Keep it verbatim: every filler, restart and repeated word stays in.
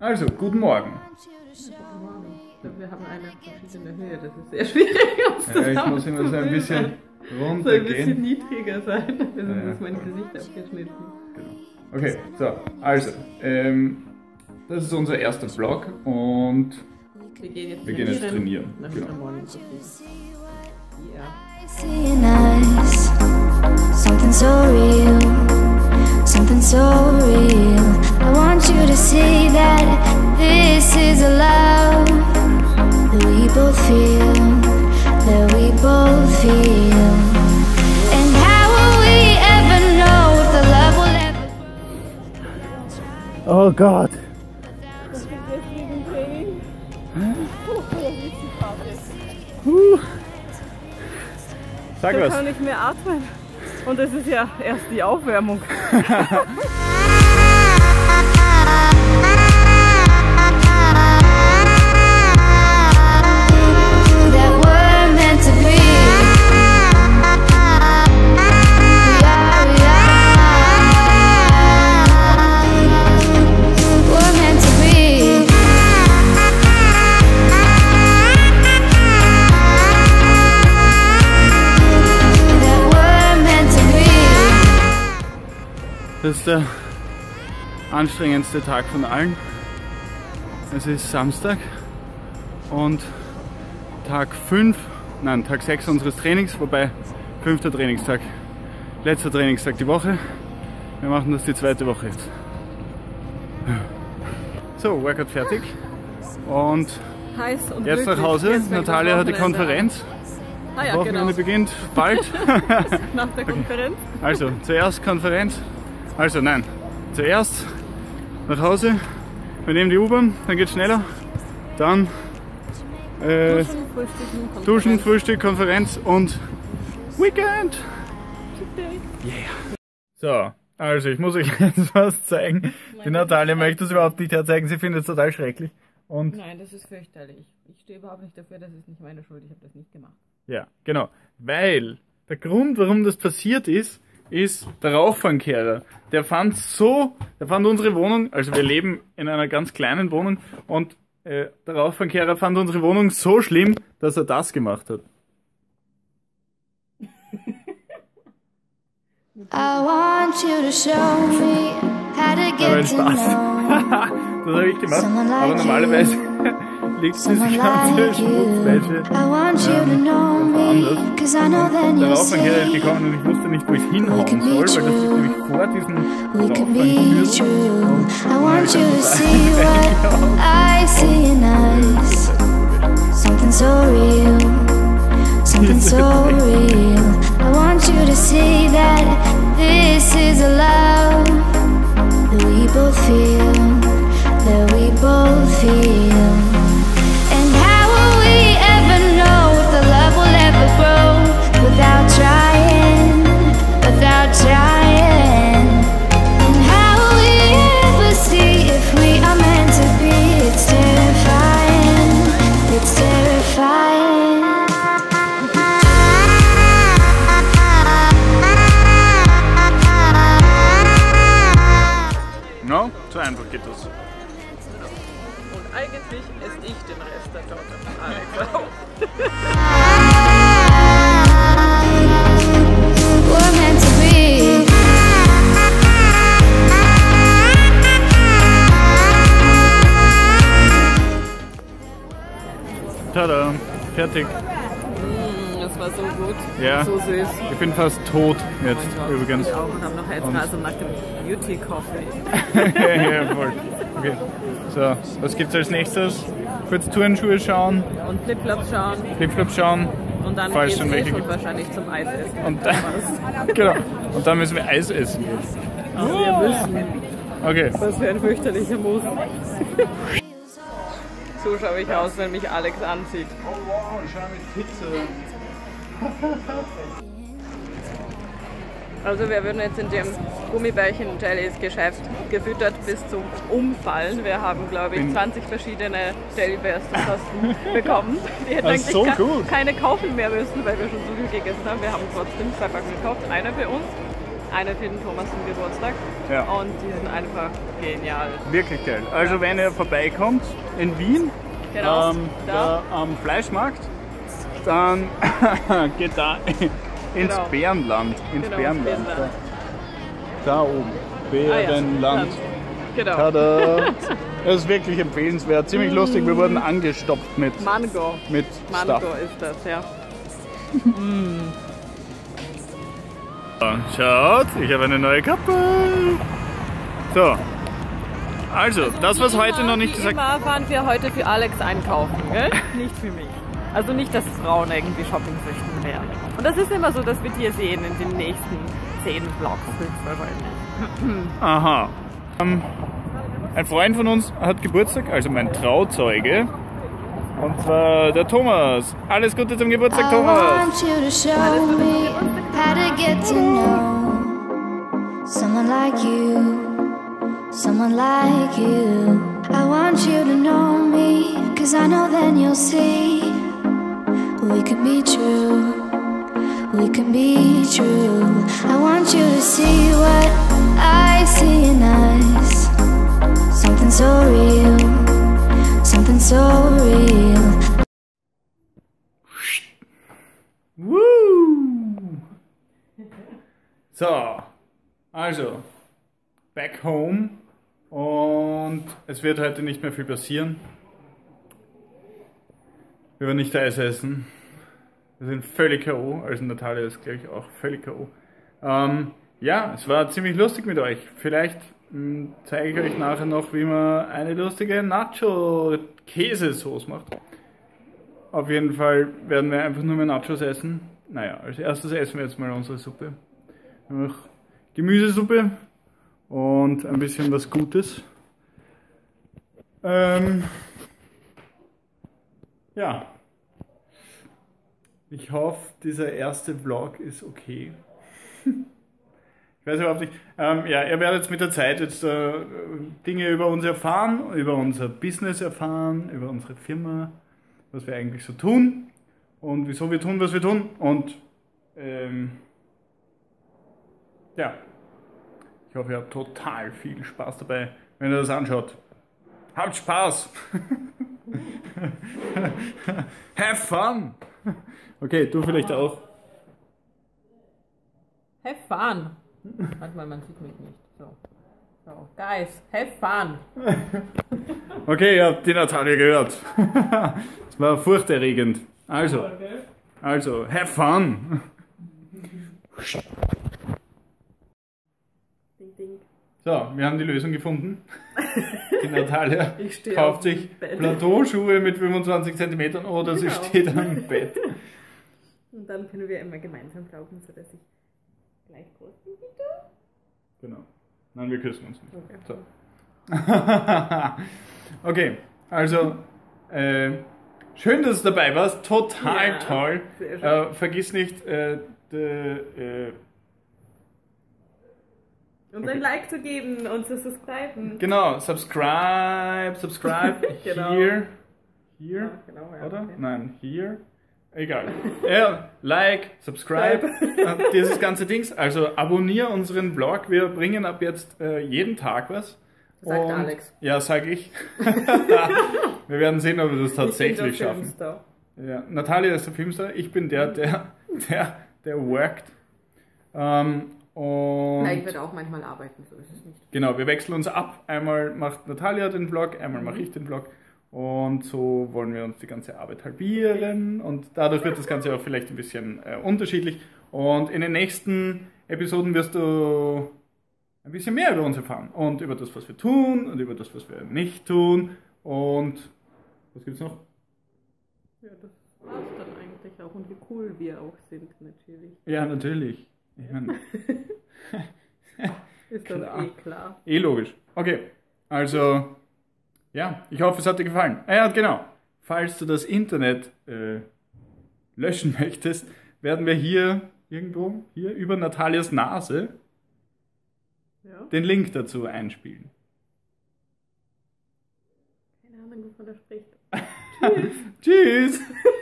Also, guten Morgen. Guten Morgen. Wir haben eine verschiedene Höhe, das ist sehr schwierig. Uns Ja, ich muss immer so ein bisschen runtergehen. So ein bisschen niedriger sein, sonst ja, ist mein Gesicht abgeschnitten. Genau. Okay, so, also, ähm, das ist unser erster Vlog und wir gehen jetzt wir trainieren. Gehen jetzt trainieren. Nach Genau. der Morning-Routine. Something so real, something so real. I want you to see that this is a love that we both feel, that we both feel. And how will we ever know if the love will ever... Oh Gott! Uh. Sag ich was! kann nicht mehr atmen. Und es ist ja erst die Aufwärmung. Das ist der anstrengendste Tag von allen. Es ist Samstag und Tag fünf, nein, Tag sechs unseres Trainings, wobei fünfter Trainingstag, letzter Trainingstag die Woche. Wir machen das die zweite Woche jetzt. So, Workout fertig und Heiß und jetzt nach Hause. Jetzt Natalia hat die Konferenz. Ah, ja, Das Wochenende genau. beginnt bald. Nach der Konferenz. Okay. Also, zuerst Konferenz. Also nein, zuerst nach Hause, wir nehmen die U-Bahn, dann geht es schneller, dann äh, Duschen, Frühstücken, Konferenz. Duschen, Frühstück, Konferenz und Weekend! Yeah! So, also ich muss euch jetzt was zeigen. Die Natalia möchte das überhaupt nicht herzeigen, sie findet es total schrecklich. Und Nein, das ist fürchterlich. Ich stehe überhaupt nicht dafür, das ist nicht meine Schuld, ich habe das nicht gemacht. ja, genau, weil der Grund, warum das passiert ist, ist der Rauchfangkehrer. Der fand so, der fand unsere Wohnung, also wir leben in einer ganz kleinen Wohnung und äh, der Rauchfangkehrer fand unsere Wohnung so schlimm, dass er das gemacht hat. I want you to show me how to Aber get ein to Spaß. know. Das habe ich gemacht, aber normalerweise liegt diese Someone ganze like you. Schmutzwäsche I want you to know woanders. me, cause I know then Der you'll Rauchfangkehrer ist say gekommen und ich wusste nicht, wo ich hinhauen can be soll, weil das liegt true. nämlich vor diesem we could be Rauchfangkehrer. true. I want you to see what I see in us. Something so real, something so real. I want you to see that this is a love that we both feel, that we both feel. And how will we ever know if the love will ever grow without trying, without trying? And how will we ever see if we are meant to be? It's terrifying, it's terrifying. No, so einfach geht das. Und eigentlich esse ich den Rest der Torte von Alex auch. We're meant to be. Tada, fertig. Mm, das war so gut, Ja. so süß. Ich bin fast tot jetzt, übrigens. Die Augen haben noch Heizrasen nach dem Beauty Coffee. Ja, voll. Okay. So, was gibt's als nächstes? Kurz Turnschuhe schauen, Und Flipflops schauen Flipflops schauen. und dann Falls geht's schon eh welche schon gibt. wahrscheinlich zum Eis essen. Und dann, genau. Und dann müssen wir Eis essen jetzt. Aber wir müssen. Okay. Was für ein fürchterlicher Muss. So schaue ich aus, wenn mich Alex anzieht. Oh wow, schau mit Pizza. Also wir würden jetzt in dem Gummibärchen-Jellies-Geschäft gefüttert bis zum Umfallen. Wir haben, glaube ich, zwanzig verschiedene Jellybears zum Kosten bekommen. Wir hätten Das eigentlich ist so ka- gut. keine kaufen mehr müssen, weil wir schon so viel gegessen haben. Wir haben trotzdem zwei Packungen gekauft, einer für uns eine für den Thomas zum Geburtstag. Ja. Und die sind einfach genial. Wirklich geil. Also wenn ihr vorbeikommt in Wien, Genau, ähm, da. da am Fleischmarkt, dann geht da ins Genau. Bärenland. Ins Genau, Bärenland. Bärenland. Da, da oben. Bärenland. Land. Genau. Tada! Das ist wirklich empfehlenswert. Ziemlich lustig. Wir wurden angestopft mit, Mango. mit Mango Stuff. ist das, ja. Schaut, ich habe eine neue Kappe. So. Also, das was heute noch nicht Wie gesagt. immer fahren wir heute für Alex einkaufen, gell? Nicht für mich. Also nicht, dass Frauen irgendwie Shopping-Süchten wären. Und das ist immer so, dass wir dir sehen in den nächsten zehn Vlogs höchstwahrscheinlich. Aha. Ähm, ein Freund von uns hat Geburtstag, also mein Trauzeuge. Und zwar der Thomas. Alles Gute zum Geburtstag, I Thomas. want you to show me how to get to know someone like you, someone like you. I want you to know me, cause I know then you'll see we could be true, we can be true. I want you to see what I see in us, something so real, something so real. Woo! So, also, back home und es wird heute nicht mehr viel passieren. Wir werden nicht Eis essen. Wir sind völlig K O, also Natalia ist glaube ich auch völlig K O. Ähm, ja, es war ziemlich lustig mit euch. Vielleicht mh, zeige ich euch nachher noch, wie man eine lustige Nacho-Käsesauce macht. Auf jeden Fall werden wir einfach nur mehr Nachos essen. Naja, als erstes essen wir jetzt mal unsere Suppe. Noch Gemüsesuppe und ein bisschen was Gutes. Ähm, ja. Ich hoffe, dieser erste Vlog ist okay. Ich weiß überhaupt nicht. Ähm, ja, ihr werdet mit der Zeit jetzt äh, Dinge über uns erfahren, über unser Business erfahren, über unsere Firma, was wir eigentlich so tun und wieso wir tun, was wir tun. Und ähm, ja, ich hoffe, ihr habt total viel Spaß dabei, wenn ihr das anschaut. Habt Spaß! Have fun! Okay, du vielleicht auch. Have fun. Warte mal, man sieht mich nicht. So. So, guys, have fun. Okay, ihr habt die Natalia gehört. Das war furchterregend. Also, also, have fun! Ding, ding. So, wir haben die Lösung gefunden. Die Natalia Ich stehe kauft auf sich dem Bett. Plateauschuhe mit fünfundzwanzig Zentimetern oder sie Genau. steht am Bett. Und dann können wir immer gemeinsam laufen, sodass ich gleich groß bin wieder. Genau. Nein, wir küssen uns nicht. Okay. So. Okay, also äh, schön, dass du dabei warst. Total Ja, toll. sehr schön. Äh, vergiss nicht, äh, de, äh, Uns ein Like zu geben und zu subscriben. genau, subscribe, subscribe, Genau. here, here, Ja, genau, ja, oder? okay. Nein, here. Egal. Ja, like, subscribe, äh, dieses ganze Dings. Also abonniere unseren Vlog. Wir bringen ab jetzt äh, jeden Tag was. Sagt Und- Alex. Ja, sag ich. Wir werden sehen, ob wir das tatsächlich Ich bin der schaffen. Filmstar. Ja, Natalia ist der Filmstar. Ich bin der, der, der, der worked. Ähm, und Nein, ich werde auch manchmal arbeiten, so ist es nicht. genau, wir wechseln uns ab. Einmal macht Natalia den Vlog, einmal mache ich den Vlog. Und so wollen wir uns die ganze Arbeit halbieren und dadurch wird das Ganze auch vielleicht ein bisschen äh, unterschiedlich. Und in den nächsten Episoden wirst du ein bisschen mehr über uns erfahren und über das, was wir tun und über das, was wir nicht tun. Und was gibt's noch? Ja, das war's dann eigentlich auch und wie cool wir auch sind, natürlich. Ja, natürlich. Ich meine, Ist doch Klar. eh klar. eh logisch. Okay, also ja, ich hoffe, es hat dir gefallen. Ah ja, genau. Falls du das Internet äh, löschen möchtest, werden wir hier irgendwo, hier über Natalias Nase, Ja. den Link dazu einspielen. Keine Ahnung, wovon er spricht. Tschüss!